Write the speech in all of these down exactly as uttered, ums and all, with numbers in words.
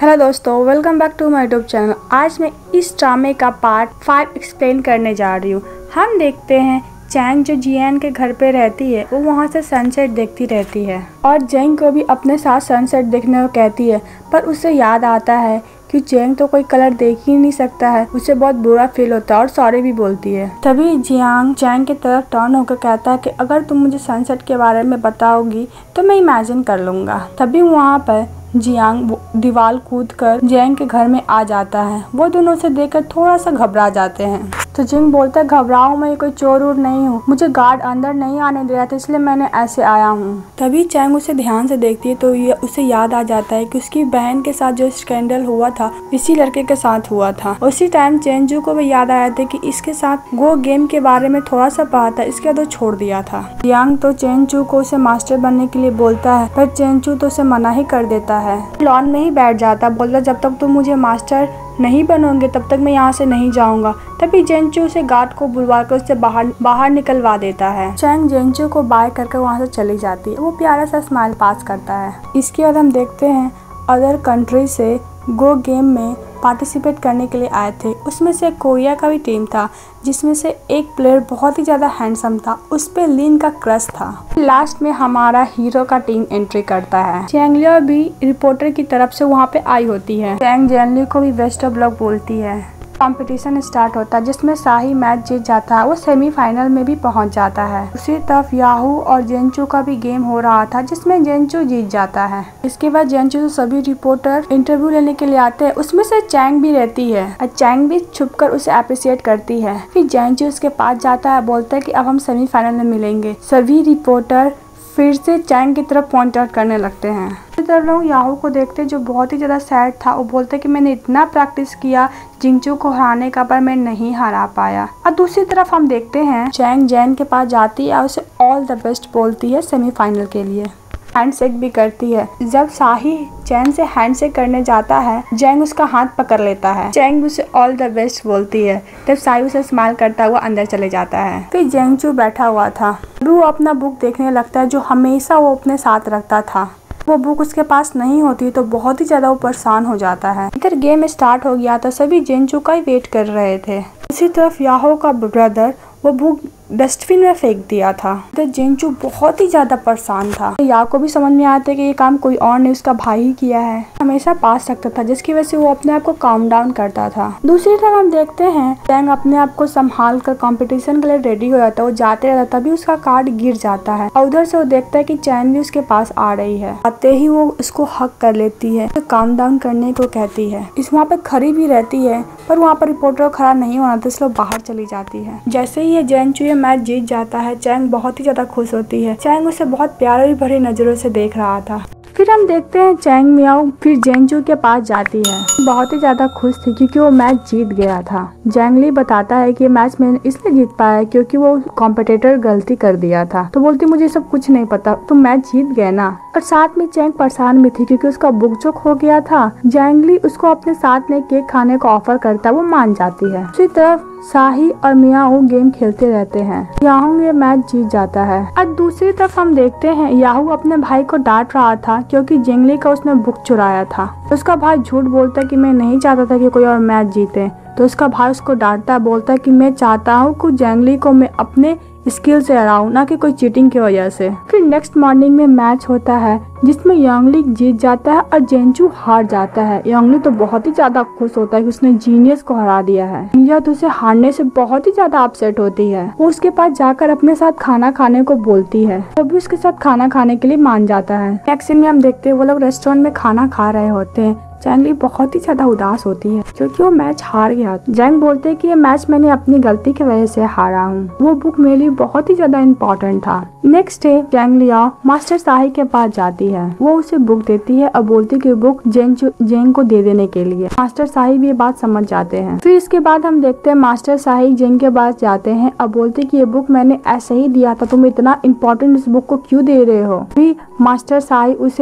Hello दोस्तों, welcome back to my YouTube channel. आज मैं इस ड्रामे का पार्ट फाइव एक्सप्लेन करने जा रही हूँ। हम देखते हैं चैंग जो जियान के घर पे रहती है, वो वहाँ से सनसेट देखती रहती है और जेंग को भी अपने साथ सनसेट देखने को कहती है, पर उसे याद आता है कि जेंग तो कोई कलर देख ही नहीं सकता है। उसे बहुत बुरा फील होता है और सॉरी भी बोलती है। तभी जियांग चैंग की तरफ टर्न होकर कहता है कि अगर तुम मुझे सनसेट के बारे में बताओगी तो मैं इमेजिन कर लूँगा। तभी वहाँ पर जियांग दीवार कूद कर जेंग के घर में आ जाता है। वो दोनों उसे देखकर थोड़ा सा घबरा जाते हैं। तो जिंग बोलता है, घबराओ, मैं कोई चोर वोर नहीं हूँ, मुझे गार्ड अंदर नहीं आने दे रहा था इसलिए मैंने ऐसे आया हूँ। तभी चैंग उसे ध्यान से देखती है तो ये उसे याद आ जाता है कि उसकी बहन के साथ जो स्कैंडल हुआ था इसी लड़के के साथ हुआ था। उसी टाइम चेंजू को भी याद आया था कि इसके साथ गो गेम के बारे में थोड़ा सा पढ़ा था, इसके बाद वो छोड़ दिया था। जियांग तो चेंजू को उसे मास्टर बनने के लिए बोलता है, पर चेंजू तो उसे मना ही कर देता है। लॉन में ही बैठ जाता, बोलता जब तक तुम मुझे मास्टर नहीं बनोगे तब तक मैं यहाँ से नहीं जाऊंगा। तभी जेंचू उसे गार्ड को बुलवा कर उससे बाहर बाहर निकलवा देता है। चैंग जेंचू को बाय करके वहाँ से चली जाती है। वो प्यारा सा स्माइल पास करता है। इसके बाद हम देखते हैं अदर कंट्री से गो गेम में पार्टिसिपेट करने के लिए आए थे। उसमें से कोरिया का भी टीम था जिसमें से एक प्लेयर बहुत ही ज़्यादा हैंडसम था, उस पे लिन का क्रश था। लास्ट में हमारा हीरो का टीम एंट्री करता है। चैंगलिया भी रिपोर्टर की तरफ से वहाँ पे आई होती है। चैंग जेनली को भी बेस्ट ऑफ लक बोलती है। कंपटीशन स्टार्ट होता है जिसमें शाही मैच जीत जाता है, वो सेमीफाइनल में भी पहुंच जाता है। उसी तरफ याहू और जेंचू का भी गेम हो रहा था जिसमें जेंचू जीत जाता है। इसके बाद जेंचू से सभी रिपोर्टर इंटरव्यू लेने के लिए आते हैं, उसमें से चैंग भी रहती है और चैंग भी छुपकर उसे अप्रिशिएट करती है। फिर जेंचू उसके पास जाता है, बोलता है कि अब हम सेमीफाइनल में मिलेंगे। सभी रिपोर्टर फिर से चैंग की तरफ पॉइंट आउट करने लगते हैं। इसी तरह लोग याहू को देखते जो बहुत ही ज़्यादा सैड था। वो बोलते कि मैंने इतना प्रैक्टिस किया जिंगचू को हराने का, पर मैं नहीं हरा पाया। और दूसरी तरफ हम देखते हैं चैंग जैन के पास जाती है और उसे ऑल द बेस्ट बोलती है सेमीफाइनल के लिए। हैंडशेक भी करती है। जब शाही चैंग से हैंडशेक करने जाता है, जैंग उसका हाथ पकड़ लेता है। चैंग उसे ऑल द बेस्ट बोलती है। तब शाही उसे स्माइल करता हुआ अंदर चले जाता है। फिर जेंगचू बैठा हुआ था, वो अपना बुक देखने लगता है जो हमेशा वो अपने साथ रखता था। वो बुक उसके पास नहीं होती तो बहुत ही ज्यादा वो परेशान हो जाता है। इधर गेम स्टार्ट हो गया तो सभी जेंचू का ही वेट कर रहे थे। इसी तरफ याहो का ब्रदर वो बुक डस्टबिन में फेंक दिया था। तो जेंचू बहुत ही ज्यादा परेशान था। या को भी समझ में आता है कि ये काम कोई और नहीं, उसका भाई ही किया है। हमेशा पास रखता था जिसकी वजह से वो अपने आप को काम डाउन करता था। दूसरी तरफ हम देखते हैं चैंग अपने आप को संभाल कर कंपटीशन के लिए रेडी हो जाता है। वो जाते रहता तभी उसका कार्ड गिर जाता है और उधर से वो देखता है कि चैंग भी उसके पास आ रही है। आते ही वो उसको हक कर लेती है, काम डाउन करने को कहती है। इस वहाँ पे खड़ी भी रहती है पर वहाँ पर रिपोर्टर खड़ा नहीं होना था इसलिए बाहर चली जाती है। जैसे ही ये जेंचू ये मैच जीत जाता है, चैंग बहुत ही ज्यादा खुश होती है। चैंग उसे बहुत प्यारी भरी नजरों से देख रहा था। फिर हम देखते हैं चैंग मियाओ फिर जेंचू के पास जाती है। बहुत ही ज्यादा खुश थी क्योंकि वो मैच जीत गया था। जैंगली बताता है कि मैच मैंने इसलिए जीत पाया क्योंकि वो कॉम्पिटिटर गलती कर दिया था। तो बोलती मुझे सब कुछ नहीं पता, तुम मैच जीत गए ना। और साथ में चैंग परेशान भी थी क्योंकि उसका बुक जो खो गया था। जैंगली उसको अपने साथ में केक खाने को ऑफर करता है, वो मान जाती है। दूसरी तरफ शाही और मियाओ गेम खेलते रहते हैं। याहू ये मैच जीत जाता है। और दूसरी तरफ हम देखते हैं याहू अपने भाई को डांट रहा था क्योंकि जेंगली का उसने बुक चुराया था। उसका भाई झूठ बोलता है कि मैं नहीं चाहता था कि कोई और मैच जीते। तो उसका भाई उसको डांटता है, बोलता है कि मैं चाहता हूँ कि जेंगली को मैं अपने स्किल से हराऊं, ना कि कोई चीटिंग की वजह से। फिर नेक्स्ट मॉर्निंग में मैच होता है जिसमें योंगली जीत जाता है और जेंचू हार जाता है। योंगली तो बहुत ही ज्यादा खुश होता है कि उसने जीनियस को हरा दिया है। यह तो उसे हारने से बहुत ही ज्यादा अपसेट होती है। वो उसके पास जाकर अपने साथ खाना खाने को बोलती है। वो भी उसके साथ खाना खाने के लिए मान जाता है। नेक्स्ट सीन में हम देखते हैं वो लोग रेस्टोरेंट में खाना खा रहे होते हैं। जैंगली बहुत ही ज्यादा उदास होती है क्योंकि वो मैच हार गया। जैंग बोलते हैं कि ये मैच मैंने अपनी गलती की वजह से हारा हूँ। वो बुक मेरे लिए बहुत ही ज्यादा इम्पोर्टेंट था। नेक्स्ट डे जैंगलिया मास्टर शाही के पास जाती है। वो उसे बुक देती है और बोलती है कि बुक जेंग जेंग को दे देने के लिए। मास्टर शाही भी ये बात समझ जाते हैं। फिर इसके बाद हम देखते हैं मास्टर शाही जेंग के पास जाते हैं और बोलते कि ये बुक मैंने ऐसे ही दिया था, तुम इतना इम्पोर्टेंट इस बुक को क्यों दे रहे हो। फिर मास्टर शाही उसे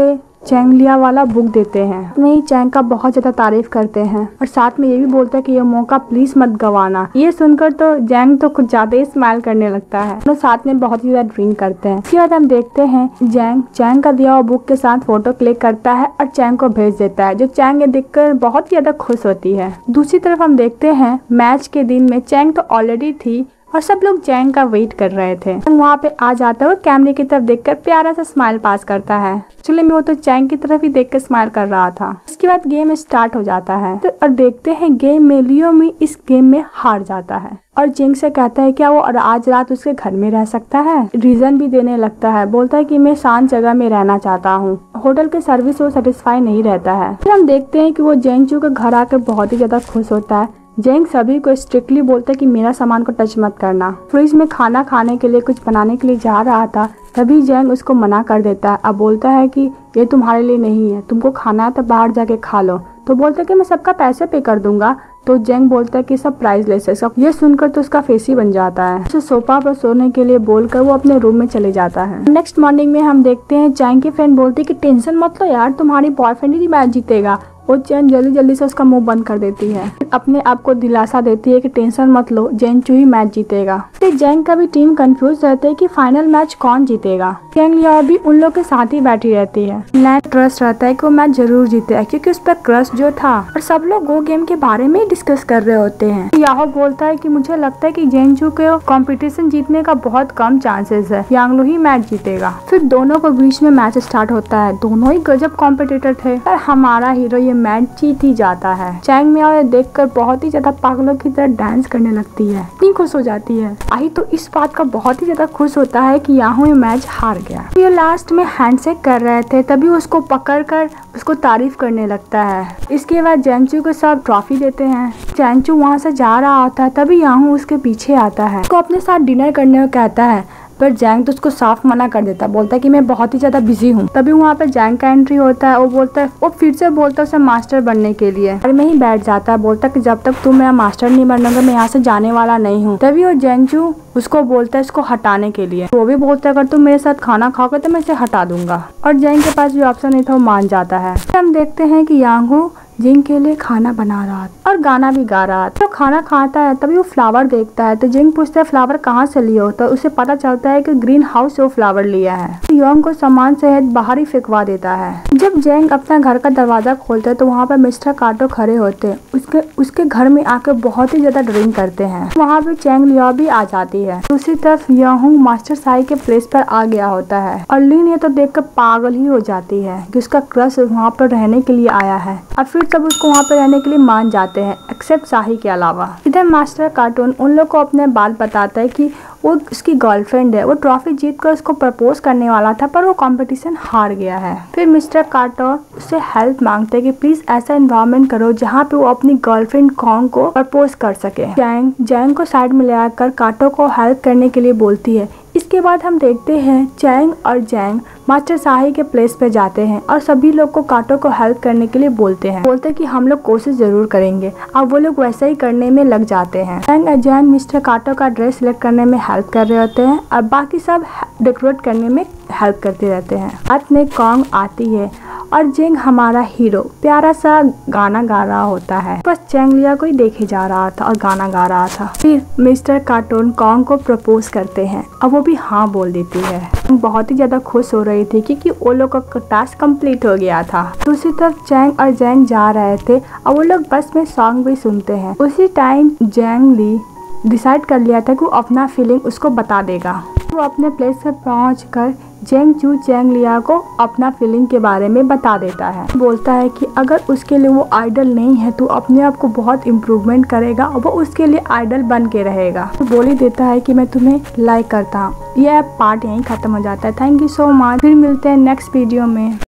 चैंग लिया वाला बुक देते हैं। नहीं, चैंग का बहुत ज्यादा तारीफ करते हैं और साथ में ये भी बोलते हैं कि ये मौका प्लीज मत गवाना। ये सुनकर तो जैंग तो कुछ ज्यादा ही स्माइल करने लगता है। तो साथ में बहुत ही ज्यादा ड्रिंक करते हैं। इसके बाद हम देखते हैं जैंग चैंग का दिया हुआ बुक के साथ फोटो क्लिक करता है और चैंग को भेज देता है, जो चैंग ये देखकर बहुत ही ज्यादा खुश होती है। दूसरी तरफ हम देखते हैं मैच के दिन में चैंग तो ऑलरेडी थी और सब लोग चैंग का वेट कर रहे थे। वहाँ पे आ जाता है और कैमरे की तरफ देखकर प्यारा सा स्माइल पास करता है। एक्चुअली में वो तो चैंग की तरफ ही देखकर स्माइल कर रहा था। इसके बाद गेम स्टार्ट हो जाता है तो और देखते हैं गेम में लियो मी इस गेम में हार जाता है और जिंग से कहता है क्या वो और आज रात उसके घर में रह सकता है। रीजन भी देने लगता है, बोलता है कि मैं शांत जगह में रहना चाहता हूँ। होटल के सर्विस वो सेटिस्फाई नहीं रहता है। फिर हम देखते हैं कि वो जेंचू के घर आकर बहुत ही ज्यादा खुश होता है। जेंग सभी को स्ट्रिक्टली बोलता है कि मेरा सामान को टच मत करना। फ्रिज में खाना खाने के लिए कुछ बनाने के लिए जा रहा था, तभी जेंग उसको मना कर देता है। अब बोलता है कि ये तुम्हारे लिए नहीं है, तुमको खाना है तो बाहर जाके खा लो। तो बोलता है कि मैं सबका पैसे पे कर दूंगा। तो जेंग बोलता है कि सब प्राइसलेस है। सब ये सुनकर तो उसका फेस ही बन जाता है। उसे सोफा पर सोने के लिए बोलकर वो अपने रूम में चले जाता है। नेक्स्ट मॉर्निंग में हम देखते हैं चैंग की फ्रेंड बोलती है कि टेंशन मत लो यार, तुम्हारी बॉयफ्रेंड ही मैच जीतेगा। वो चैंग जल्दी जल्दी से उसका मुंह बंद कर देती है, अपने आप को दिलासा देती है कि टेंशन मत लो, जेंचू ही मैच जीतेगा। फिर जेंग का भी टीम कंफ्यूज रहते है कि फाइनल मैच कौन जीतेगा। चैंग लिया भी उन लोग के साथ ही बैठी रहती है। लैन ट्रस्ट रहता है कि वो मैच जरूर जीतेगा क्योंकि उस पर क्रश जो था और सब लोग वो गेम के बारे में डिस्कस कर रहे होते हैं। याहो बोलता है कि मुझे लगता है कि जेंचू के कंपटीशन जीतने का बहुत कम चांसेस है, यांगलो ही मैच जीतेगा। फिर दोनों को बीच में मैच स्टार्ट होता है। दोनों ही गजब कॉम्पिटिटर थे पर हमारा हीरो ये मैच जीत ही जाता है। चैंग मियाओ देखकर बहुत ही ज्यादा पागलों की तरह डांस करने लगती है, इतनी खुश हो जाती है। आई तो इस बात का बहुत ही ज्यादा खुश होता है कि याहू ये मैच हार गया। ये लास्ट में हैंडशेक कर रहे थे, तभी उसको पकड़कर उसको तारीफ करने लगता है। इसके बाद जेंचू को सब ट्रॉफी देते हैं। जेंचू वहाँ से जा रहा होता है, तभी याहू उसके पीछे आता है, उसको अपने साथ डिनर करने को कहता है। पर जैंग तो उसको साफ मना कर देता है, बोलता है कि मैं बहुत ही ज्यादा बिजी हूँ। तभी वहाँ पे जैंग का एंट्री होता है। वो बोलता है वो फिर से बोलता है उसे मास्टर बनने के लिए, घर में ही बैठ जाता है। बोलता है कि जब तक तुम मेरा मास्टर नहीं बनोगे मैं यहाँ से जाने वाला नहीं हूँ। तभी वो जेंचू उसको बोलता है इसको हटाने के लिए। वो भी बोलता है अगर तुम मेरे साथ खाना खाओगे तो मैं इसे हटा दूंगा और जैंग के पास भी ऑप्शन नहीं था, वो मान जाता है। हम देखते हैं कि यांगू जिंग के लिए खाना बना रहा था और गाना भी गा रहा था। तो खाना खाता है तभी वो फ्लावर देखता है। तो जिंग पूछता है फ्लावर कहाँ से लियो, तो उसे पता चलता है कि ग्रीन हाउस से वो फ्लावर लिया है। तो योंग को सामान सहित बाहर ही फेंकवा देता है। जब जेंग अपना घर का दरवाजा खोलता है तो वहाँ पर मिस्टर काटो खड़े होते हैं। उसके उसके घर में आकर बहुत ही ज्यादा ड्रिंक करते हैं। वहाँ पे चैंग लियो भी आ जाती है। दूसरी तरफ योंग मास्टर साई के प्लेस पर आ गया होता है और लिन ये तो देख कर पागल ही हो जाती है कि उसका क्रश वहाँ पर रहने के लिए आया है। और फिर तब उसको वहाँ पे रहने के लिए मान जाते हैं, एक्सेप्ट साही के अलावा। इधर मास्टर कार्टून उन लोग को अपने बात बताता है कि वो उसकी गर्लफ्रेंड है। वो ट्रॉफी जीत कर उसको प्रपोज करने वाला था पर वो कंपटीशन हार गया है। फिर मिस्टर कार्टर उससे हेल्प मांगते हैं कि प्लीज ऐसा एनवायरनमेंट करो जहाँ पे वो अपनी गर्लफ्रेंड कॉन्ग को प्रपोज कर सके। जैंग जैंग को साइड में ले आकर काटो को हेल्प करने के लिए बोलती है। इसके बाद हम देखते हैं चैंग और जैंग मास्टर साही के प्लेस पे जाते हैं और सभी लोग को काटो को हेल्प करने के लिए बोलते हैं। बोलते हैं कि हम लोग कोशिश जरूर करेंगे। अब वो लोग वैसा ही करने में लग जाते हैं। चैंग और जैंग मिस्टर काटो का ड्रेस सिलेक्ट करने में हेल्प कर रहे होते हैं और बाकी सब डेकोरेट करने में हेल्प करते रहते हैं। रात में कॉन्ग आती है और जेंग हमारा हीरो प्यारा सा गाना गा रहा होता है। बस चैंग लिया कोई देखे जा रहा था और गाना गा रहा था। फिर मिस्टर कार्टून कॉन्ग को प्रपोज करते हैं और वो भी हाँ बोल देती है। बहुत ही ज्यादा खुश हो रही थी क्योंकि वो लोग का टास्क कंप्लीट हो गया था। दूसरी तरफ चैंग और जैंग जा रहे थे और वो लोग बस में सॉन्ग भी सुनते हैं। उसी टाइम जैंग ली डिसाइड कर लिया था कि वो अपना फीलिंग उसको बता देगा। वो अपने प्लेस पर पहुँच कर जेंग चू चैंग लिया को अपना फीलिंग के बारे में बता देता है। बोलता है कि अगर उसके लिए वो आइडल नहीं है तो अपने आप को बहुत इम्प्रूवमेंट करेगा और वो उसके लिए आइडल बन के रहेगा। तो बोल ही देता है कि मैं तुम्हें लाइक करता हूँ। यह पार्ट यहीं खत्म हो जाता है। Thank you so much. फिर मिलते हैं नेक्स्ट वीडियो में।